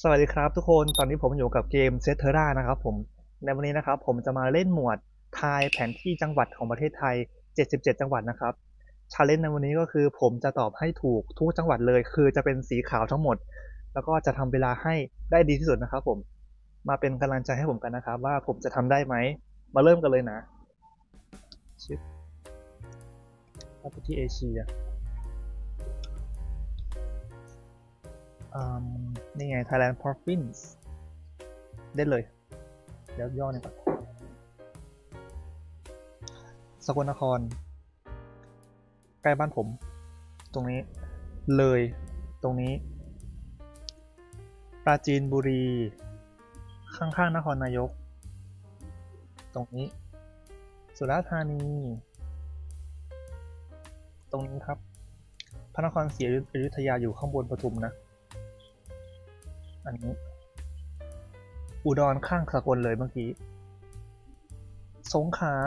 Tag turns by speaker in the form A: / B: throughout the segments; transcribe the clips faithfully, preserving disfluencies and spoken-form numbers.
A: สวัสดีครับทุกคนตอนนี้ผมอยู่กับเกม Set Terra นะครับผมในวันนี้นะครับผมจะมาเล่นหมวดทายแผนที่จังหวัดของประเทศไทยเจ็ดสิบเจ็ดจังหวัดนะครับชาเลนจ์ในวันนี้ก็คือผมจะตอบให้ถูกทุกจังหวัดเลยคือจะเป็นสีขาวทั้งหมดแล้วก็จะทำเวลาให้ได้ดีที่สุดนะครับผมมาเป็นกำลังใจให้ผมกันนะครับว่าผมจะทำได้ไหมมาเริ่มกันเลยนะชิปไปที่เอเชียนี่ไง Thailand Province ได้เลยเดี๋ยวย่อหน่อยก่อนสกลนครใกล้บ้านผมตรงนี้เลยตรงนี้ปราจีนบุรีข้างๆนครนายกตรงนี้สุราษฎร์ธานีตรงนี้ครับพระนครศรีอยุธยาอยู่ข้างบนปทุมนะอันนี้อุดรข้างสกลเลยเมื่อกี้สงขลา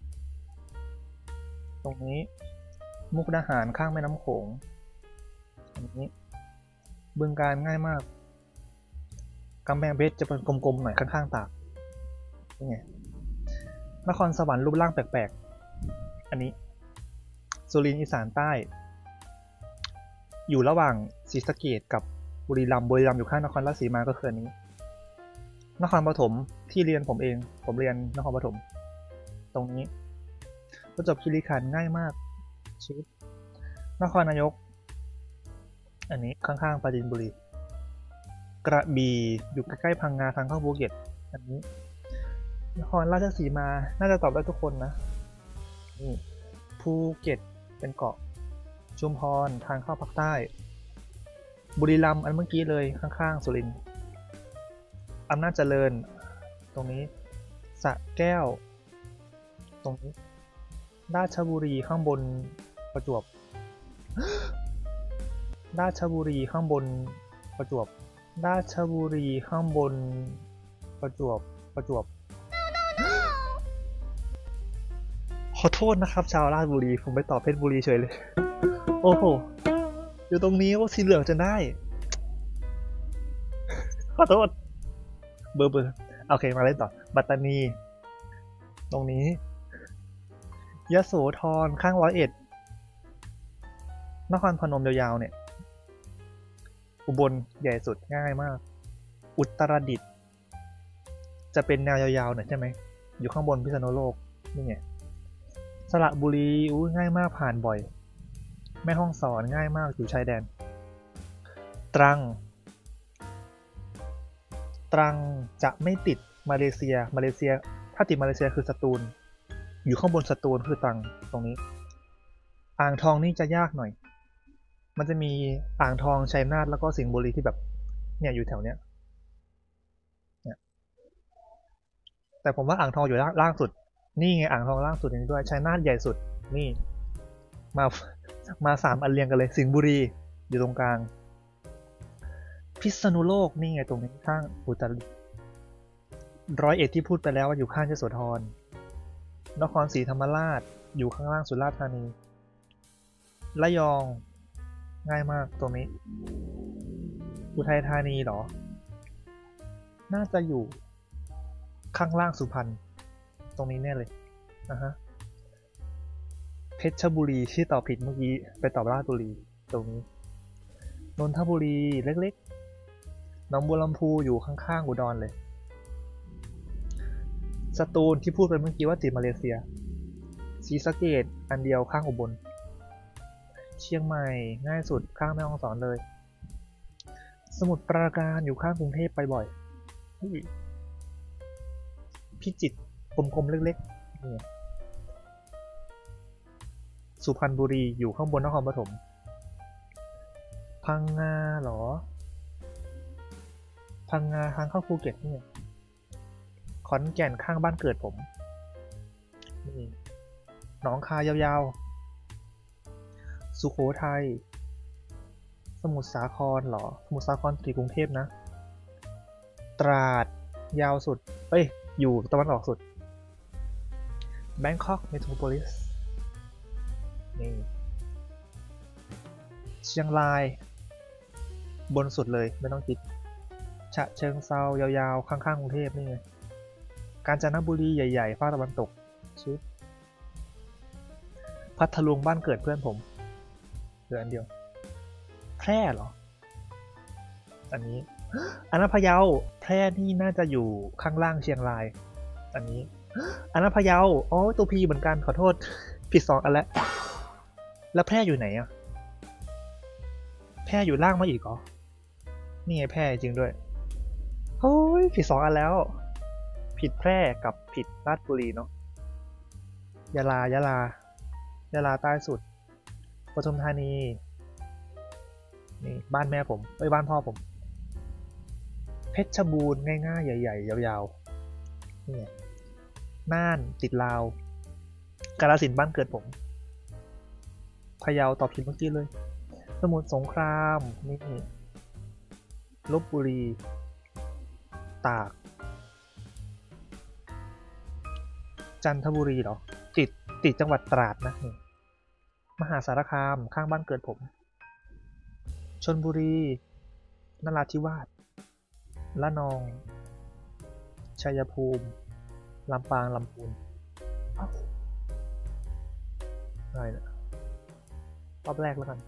A: ตรงนี้มุกดาหารข้างแม่น้ำโขงอันนี้บึงกาฬง่ายมากกำแพงเพชรจะเป็นกลมๆหน่อยข้างๆตากนี่ไงนครสวรรค์รูปร่างแปลกๆอันนี้สุรินทร์อีสานใต้อยู่ระหว่างศรีสะเกษกับบุรีรัมย์บุรีรัมย์อยู่ข้างนครราชสีมาก็คืออันนี้นครปฐมที่เรียนผมเองผมเรียนนครปฐมตรงนี้ประจวบคีรีขันธ์ง่ายมากชีวิตนครนายกอันนี้ข้างๆปราจีนบุรีกระบี่อยู่ใกล้ๆพังงาทางเข้าภูเก็ตอันนี้นครราชสีมาน่าจะตอบได้ทุกคนนะนี่ภูเก็ตเป็นเกาะชุมพรทางเข้าภาคใต้บุรีรัมย์อันเมื่อกี้เลยข้างๆสุรินทร์อำนาจเจริญตรงนี้สระแก้วตรงนี้ราชบุรีข้างบนประจวบ ราชบุรีข้างบนประจวบราชบุรีข้างบนประจวบประจวบ ขอโทษนะครับชาวราชบุรีผมไปตอบเพชรบุรีเฉยเลยโอ้โหอยู่ตรงนี้ก็สีเหลืองจะได้ขอโทษเบอร์เบอร์โอเคมาเล่นต่อปัตตานีตรงนี้ยโสธรข้างร้อยเอ็ดนครพนมยาวๆเนี่ยอุบลใหญ่สุดง่ายมากอุตรดิตถ์จะเป็นแนวยาวๆหน่อยใช่ไหมอยู่ข้างบนพิษณุโลกนี่ไงสระบุรีอู้ง่ายมากผ่านบ่อยแม่ฮ่องสอนง่ายมากอยู่ชายแดนตรังตรังจะไม่ติดมาเลเซียมาเลเซียถ้าติดมาเลเซียคือสตูลอยู่ข้างบนสตูลคือตรังตรงนี้อ่างทองนี่จะยากหน่อยมันจะมีอ่างทองชัยนาทแล้วก็สิงห์บุรีที่แบบเนี่ยอยู่แถวเนี้ยเนี่ยแต่ผมว่าอ่างทองอยู่ล่างสุดนี่ไงอ่างทองล่างสุดนี้ด้วยชัยนาทใหญ่สุดนี่มามาสามอันเรียงกันเลยสิงห์บุรีอยู่ตรงกลางพิษณุโลกนี่ไงตรงนี้ข้างอุตรดิตถ์ร้อยเอ็ดที่พูดไปแล้วว่าอยู่ข้างยโสธรนครศรีธรรมราชอยู่ข้างล่างสุราษฎร์ธานีระยองง่ายมากตรงนี้อุทัยธานีเหรอน่าจะอยู่ข้างล่างสุพรรณตรงนี้แน่เลยนะฮะเพชรบุรีที่ตอบผิดเมื่อกี้ไปตอบราชบุรีตรงนี้นนทบุรีเล็กๆหนองบัวลำพูอยู่ข้างๆอุดรเลยสตูลที่พูดไปเมื่อกี้ว่าติดมาเลเซียศรีสะเกษอันเดียวข้างอุบลเชียงใหม่ง่ายสุดข้างแม่ฮ่องสอนเลยสมุทรปราการอยู่ข้างกรุงเทพไปบ่อยพิจิตรกลมๆเล็กๆนี่สุพรรณบุรีอยู่ข้างบนนครปฐมพังงาเหรอพังงาทางเข้าภูเก็ตนี่ขอนแก่นข้างบ้านเกิดผมนี่หนองคายยาวๆสุโขทัยสมุทรสาครเหรอสมุทรสาครติดกรุงเทพนะตราดยาวสุดเอ้ยอยู่ตะวันออกสุดแบงคอกเมโทรโพลิสนี่เชียงรายบนสุดเลยไม่ต้องคิดฉะเชิงเซายาวๆข้างๆกรุงเทพนี่ไงกาญจนบุรีใหญ่ๆภาคตะวันตกชิดพัทลุงบ้านเกิดเพื่อนผมเหลืออันเดียวแพร่เหรออันนี้อันนั้นพะเยาแพร่นี่น่าจะอยู่ข้างล่างเชียงรายอันนี้อันนั้นพะเยาอ๋อตัวพีเหมือนกันขอโทษผิดสองอันแล้วแล้วแพร่อยู่ไหนอ่ะแพร่อยู่ล่างมาอีกเหรอนี่ไงแพร่จริงด้วยโอ้ยผิดสองอันแล้วผิดแพร่กับผิดราชบุรีเนาะยะลายะลายะลาใต้สุดปทุมธานีนี่บ้านแม่ผมไปบ้านพ่อผมเพชรบูรณ์ง่ายๆใหญ่ๆยาวๆนี่น่านติดลาวกาฬสินธุ์บ้านเกิดผมพะเยาตอบผิดเมื่อกี้เลยสมุทรสงครามนี่ลพบุรีตากจันทบุรีเหรอติดติดจังหวัดตราดนะนี่มหาสารคามข้างบ้านเกิดผมชลบุรีนราธิวาสละนองชัยภูมิลำปางลำพูนอะไรนะรอบแรกแล้วกัน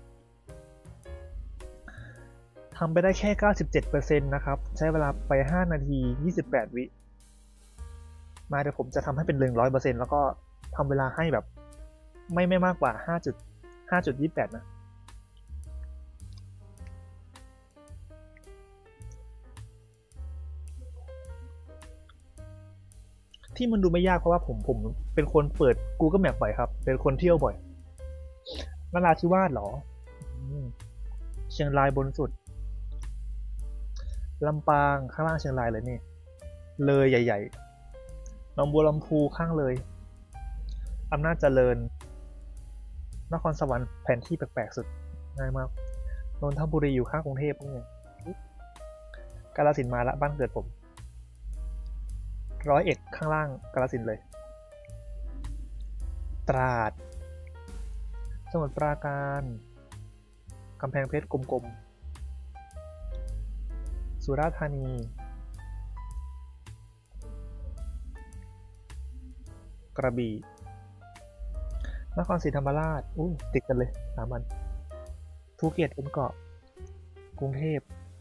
A: ทำไปได้แค่ เก้าสิบเจ็ดเปอร์เซ็นต์ นะครับใช้เวลาไปห้านาทียี่สิบแปดวิมาเดี๋ยวผมจะทำให้เป็น หนึ่งร้อยเปอร์เซ็นต์ แล้วก็ทำเวลาให้แบบไม่ไม่มากกว่า ห้าจุดห้าจุดยี่สิบแปด นะที่มันดูไม่ยากเพราะว่าผมผมเป็นคนเปิด Google Map บ่อยครับเป็นคนเที่ยวบ่อยนราธิวาสเหรอเชียงรายบนสุดลำปางข้างล่างเชียงรายเลยนี่เลยใหญ่ๆหนองบัวลำพูข้างเลยอำนาจเจริญนครสวรรค์แผนที่แปลกๆสุดง่ายมากนนทบุรีอยู่ข้างกรุงเทพนี่กาฬสินธุ์มาละบ้านเกิดผมร้อยเอ็ดข้างล่างกาฬสินธุ์เลยตราดสมุทรปราการกำแพงเพชรกลมๆสุราษฎร์ธานีกระบี่นครศรีธรรมราชอู้ติดกันเลยสามอันภูเก็ตเป็นเกาะกรุงเทพ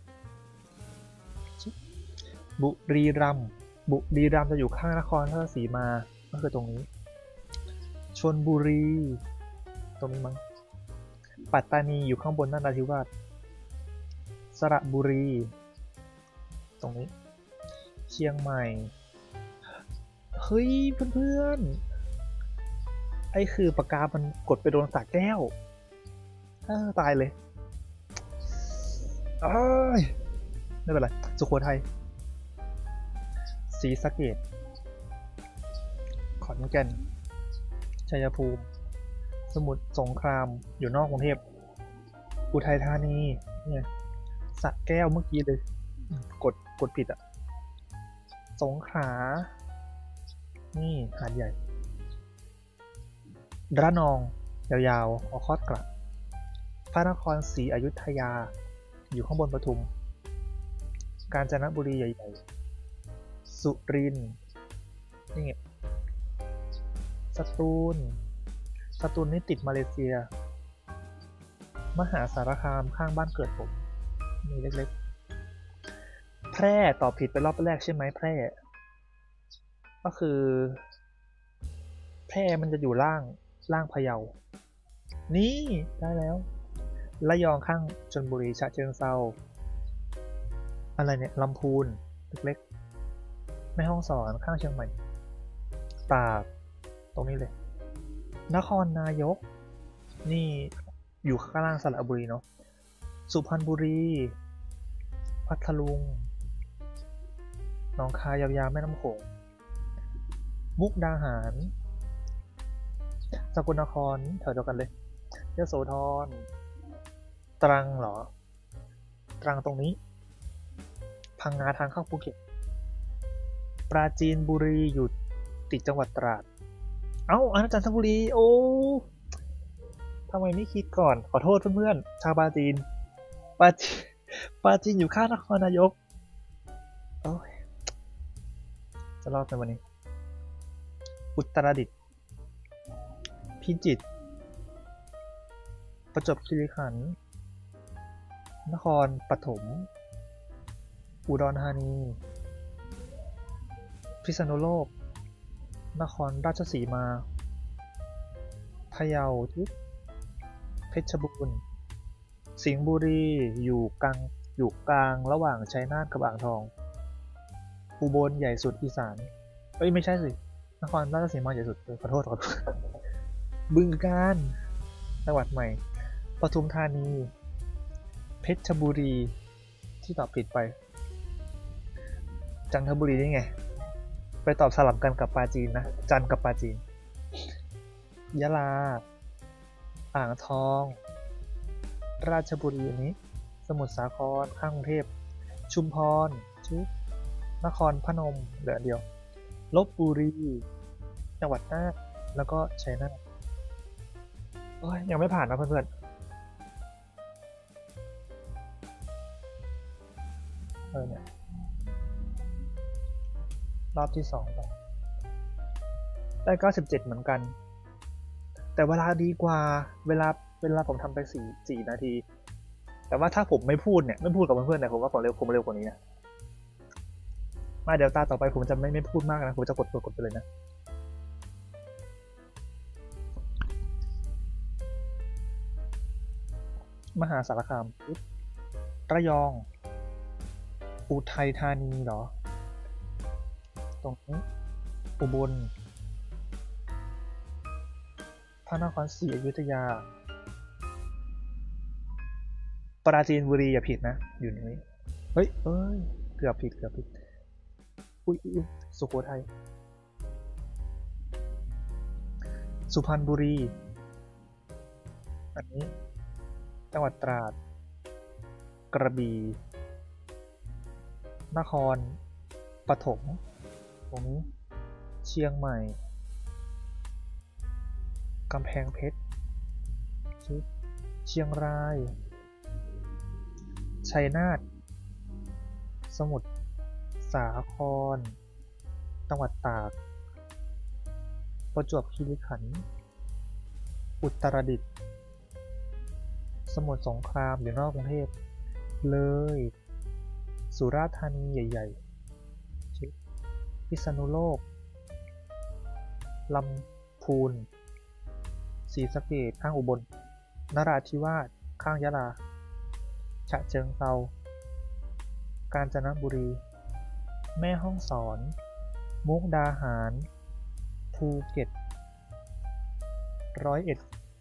A: บุรีรัมย์บุรีรัมย์จะอยู่ข้างนครราชสีมาก็คือตรงนี้ชลบุรีตรงนี้มั้งปัตตานีอยู่ข้างบนนราธิวาสสระบุรีตรงนี้เชียงใหม่เฮ้ยเพื่อนๆไอ้คือปากกามันกดไปโดนสระแก้วเออตายเลยไม่เป็นไรสุโขทัยศรีสะเกษขอนแก่นชัยภูมิสมุทรสงครามอยู่นอกกรุงเทพอุทัยธานีเนี่ยสระแก้วเมื่อกี้เลยกดกดผิดอ่ะสงขลานี่หาดใหญ่ระนองยาวๆออคอดกลับพระนครศรีอยุธยาอยู่ข้างบนปทุมกาญจนบุรีใหญ่ๆสุรินทร์นี่สตูลสตูลนี่ติดมาเลเซียมหาสารคามข้างบ้านเกิดผมมีเล็กๆแพร่ตอบผิดไปรอบแรกใช่ไหมแพร่ก็คือแพร่มันจะอยู่ล่างล่างพะเยานี่ได้แล้วระยองข้างชลบุรีฉะเชิงเทราอะไรเนี่ยลำพูนเล็กๆแม่ฮ่องสอนข้างเชียงใหม่ตากตรงนี้เลยนครนายกนี่อยู่ข้างล่างสระบุรีเนาะสุพรรณบุรีพัทลุงหนองคายยาวๆแม่น้ำโขงมุกดาหารสกลนครแถวเดียวกันเลยยโสธรตรังเหรอตรังตรงนี้พังงาทางเข้าภูเก็ตปราจีนบุรีอยู่ติดจังหวัดตราดเอ้าอันนั้นจันทบุรีโอ้ทำไมไม่คิดก่อนขอโทษเพื่อนๆชาวปราจีนปราจีนปราจีนอยู่ข้างนครนายกโอ้ยจะรอดในวันนี้อุตรดิตถ์พิจิตรประจวบคีรีขันธ์นครปฐมอุดรธานีพิษณุโลกนครราชสีมาพะเยาทิพย์เพชรบูรณ์สิงห์บุรีอยู่กลางอยู่กลางระหว่างชัยนาทกับอ่างทองอุบลใหญ่สุดอีสานเอ้ยไม่ใช่สินครราชสีมาใหญ่สุดขอโทษขอโทษบึงกาฬจังหวัดใหม่ปทุมธานีเพชรบุรีที่ตอบผิดไปจันทบุรีนี่ไงไปตอบสลับกันกับปราจีนนะจันกับปราจีนยะลาอ่างทองราชบุรีอันนี้สมุทรสาครข้างกรุงเทพชุมพรชุบนครพนมเหลือเดียวลพบุรีจังหวัดน่านแล้วก็ชัยนาทโอ้ยยังไม่ผ่านนะเพื่อนๆเออเนี่ยรอบที่สองไปได้เก้าสิบเจ็ดเหมือนกันแต่เวลาดีกว่าเวลาเวลาผมทำไปสี่สี่นาทีแต่ว่าถ้าผมไม่พูดเนี่ยไม่พูดกับเพื่อนๆเนี่ยผมว่าผมเร็วผมเร็วกว่านี้นะมาเดี๋ยวตาต่อไปผมจะไม่ไม่พูดมากนะผมจะกดกดกดไปเลยนะมหาสารคามระยองอุทัยธานีเหรอตรงนี้อุบลพระนครศรีอยุธยาปราจีนบุรีอย่าผิดนะอยู่ตรงนี้เฮ้ยเอ้ยเกือบผิดเกือบผิดอุ้ยอุ้ยสุโขทัยสุพรรณบุรีอันนี้จังหวัดตราดกระบี่นครปฐมตรงนี้เชียงใหม่กำแพงเพชรเชียงรายชัยนาทสมุทรสาครจังหวัดตากประจวบคีรีขันธ์อุตรดิตถ์สมุทรสงครามอยู่นอกกรุงเทพเลยสุราษฎร์ธานีใหญ่ๆพิษณุโลกลำพูนศรีสะเกษข้างอุบลนราธิวาสข้างยะลาฉะเชิงเทรากาญจนบุรีแม่ฮ่องสอนมุกดาหารภูเก็ตร้อยเอ็ด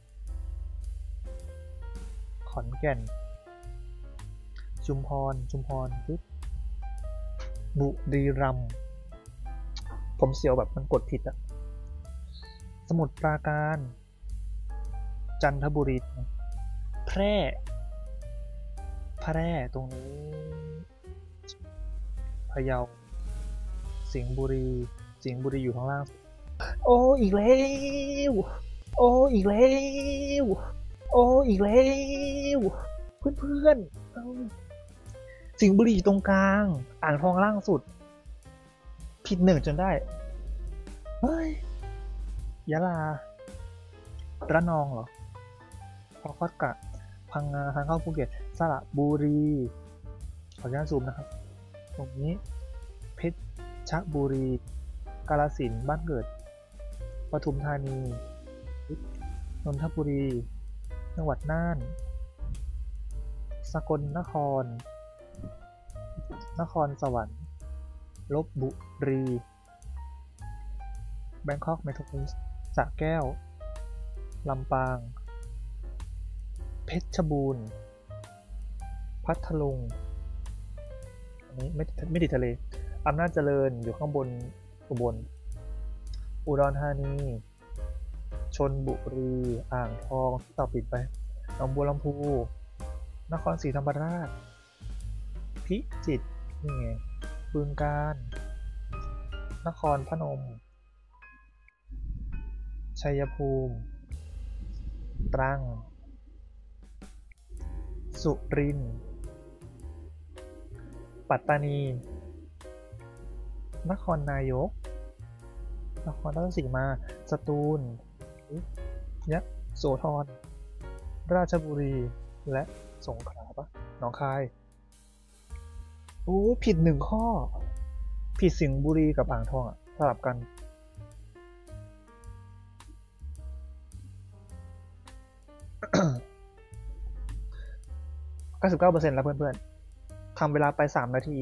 A: ขอนแก่นชุมพรชุมพรบุรีรัมย์ผมเสียวแบบมันกดผิดอะสมุทรปราการจันทบุรีแพร่แพร่ตรงนี้พะเยาสิงห์บุรีสิงห์บุรีอยู่ข้างล่างโอ้อีกแล้วโอ้อีกแล้วโอ้อีกแล้วเพื่อนๆสิงห์บุรีอยู่ตรงกลางอ่างทองล่างสุดผิดหนึ่งจนได้เฮ้ยยะลาระนองเหรอพอคอดกะพังงาทางเข้าภูเก็ตสระบุรีขออนุญาตซูมนะครับตรงนี้เพชรบุรีกาฬสินธุ์บ้านเกิดปทุมธานีนนทบุรีจังหวัดน่านสกลนครนครสวรรค์ลพบุรีแบงคอกเมโทรโพลิสสระแก้วลำปางเพชรบูรณ์พัทลุงอันนี้ไม่ไม่ติดทะเลอำนาจเจริญอยู่ข้างบนอุบลอุดรธานีชลบุรีอ่างทองที่ต่อปิดไปหนองบัวลำพูนครศรีธรรมราชพิจิตรนี่ไงบึงกาฬนครพนมชัยภูมิตรังสุรินทร์ปัตตานีนครนายกนครราชสีมาสตูลยะโสธรราชบุรีและสงขลาปะหนองคายโอ้ผิดหนึ่งข้อผิดสิงห์บุรีกับอ่างทองอ่ะสลับกัน เก้าสิบเก้าเปอร์เซ็นต์ แล้วเพื่อนๆทำเวลาไปสามนาที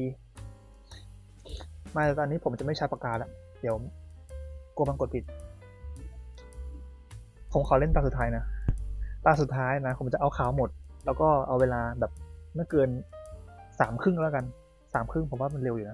A: มาตอนนี้ผมจะไม่ใช้ปากกาแล้วเดี๋ยวกลัวมันกดผิดผมขอเล่นตาสุดท้ายนะตาสุดท้ายนะผมจะเอาขาวหมดแล้วก็เอาเวลาแบบไม่เกินสามครึ่งแล้วกันสามครึ่งผมว่ามันเร็วอยู่นะ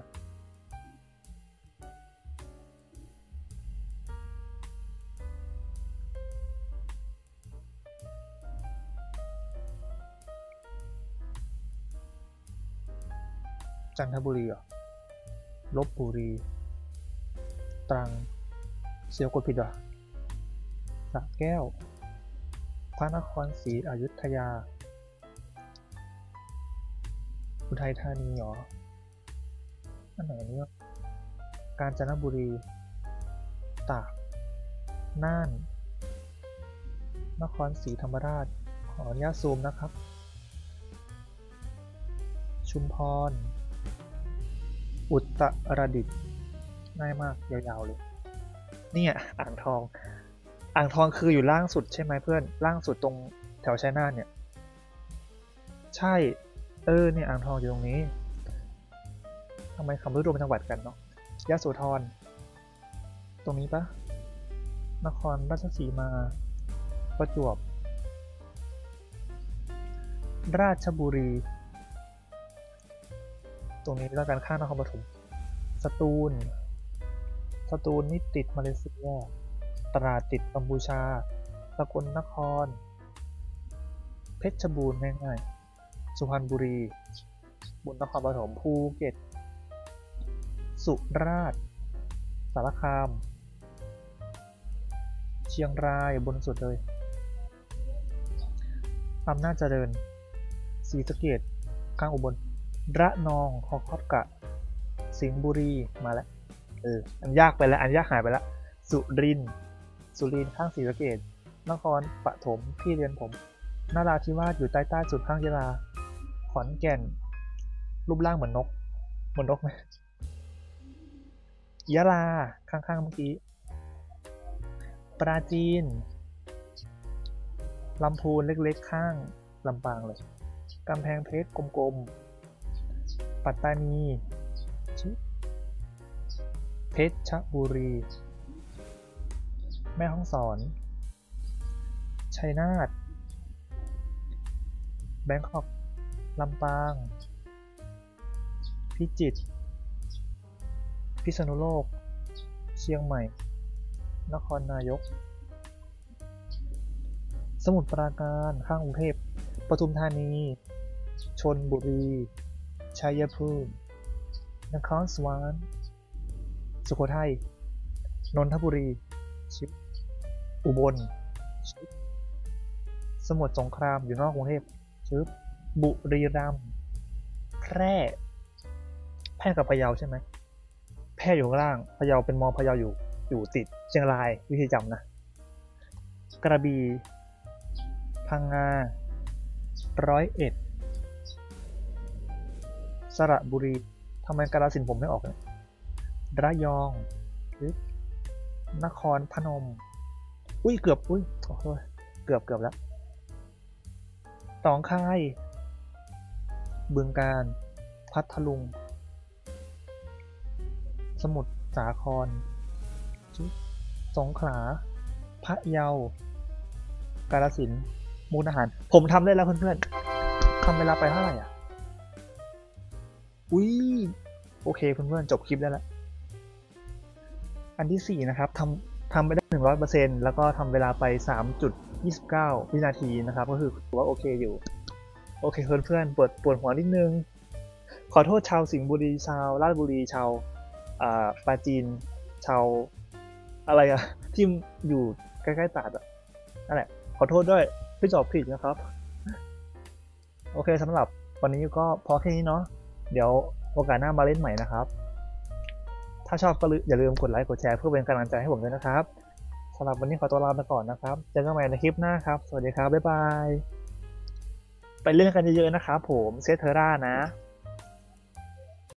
A: จันทบุรีเหรอลบบุรีตรังเชียวกดผิดเหรอสระแก้วพระนครศรีอยุธยาอุทัยธานีเหรออันไหนเนี่ยกาญจนบุรีตากน่านนครศรีธรรมราชขออนุญาตซูมนะครับชุมพรอุตรดิตถ์ง่ายมากยาวๆเลยเนี่ยอ่างทองอ่างทองคืออยู่ล่างสุดใช่ไหมเพื่อนล่างสุดตรงแถวชัยนาทเนี่ยใช่เออเนี่ยอ่างทองอยู่ตรงนี้ทำไมคำรู้รวมจังหวัดกันเนาะยะโสธรตรงนี้ปะนครราชสีมาประจวบราชบุรีตรงนี้แล้วกันข้างนครปฐมสตูลสตูลนี่ติดมาเลเซียตราดติดกัมพูชาสกลนครเพชรบูรณ์ง่ายๆสุพรรณบุรีบุญนครปฐมภูเก็ตสุราษฎร์สารคามเชียงรายบนสุดเลยอำนาจเจริญศรีสะเกษข้างอุบลระนองฮอกคอดกะสิงห์บุรีมาแล้วเอออันยากไปแล้วอันยากหายไปแล้วสุรินทร์สุรินทร์ข้างศรีสะเกษนครปฐมที่เรียนผมนราธิวาสอยู่ใต้ใต้สุดข้างยะลาขอนแก่นรูปร่างเหมือนนกเหมือนนกไหมยะลาข้างๆเมื่อกี้ปราจีนลำพูนเล็กๆข้างลำปางเลยกำแพงเพชรกลมๆปัตตานีเพชรบุรีแม่ฮ่องสอนชัยนาทแบงคอกลำปางพิจิตรพิษณุโลกเชียงใหม่นครนายกสมุทรปราการข้างกรุงเทพปทุมธานีชลบุรีชัยภูมินครสวรรค์สุโขทัยนนทบุรีอุบลสมุทรสงครามอยู่นอกกรุงเทพชื่อบุรีรัมย์แพร่แพร่กับพะเยาใช่ไหมแพร่อยู่ข้างล่างพะเยาเป็นมอพะเยาอยู่อยู่ติดเชียงรายวิธีจำนะกระบี่พังงาร้อยเอ็ดสระบุรีทำไมกาฬสินธุ์ผมไม่ออกเนี่ยระยองนครพนมอุ้ยเกือบอุ้ยโอ้โหเกือบเกือบแล้วหนองคายบึงกาฬพัทลุงสมุทรสาครสงขลาพะเยากาฬสินธุ์มุกดาหารผมทำได้แล้วเพื่อนๆทำเวลาไปเท่าไหร่อ่ะอุ้ยโอเคเพื่อนๆจบคลิปได้แล้วอันที่สี่นะครับทำทำไปได้ หนึ่งร้อยเปอร์เซ็นต์ แล้วก็ทำเวลาไป สามจุดยี่สิบเก้า วินาทีนะครับก็คือถือว่าโอเคอยู่โอเคเพื่อนๆปวดปวดหัวนิดนึงขอโทษชาวสิงห์บุรีชาวราชบุรีชาวอ่าปราจีนชาวอะไรอะที่อยู่ใกล้ๆตราดอะนั่นแหละขอโทษด้วยที่ตอบผิดนะครับโอเคสำหรับวันนี้ก็พอแค่นี้เนาะเดี๋ยวโอกาสหน้ามาเล่นใหม่นะครับถ้าชอบก็อย่าลืมกดไลค์กดแชร์เพื่อเป็นกำลังใจให้ผมด้วยนะครับสำหรับวันนี้ขอตัวลาไปก่อนนะครับเจอกันใหม่ในคลิปหน้าครับสวัสดีครับบ๊ายบายไปเล่นกันเยอะๆนะครับผมเซธเทอร่านะ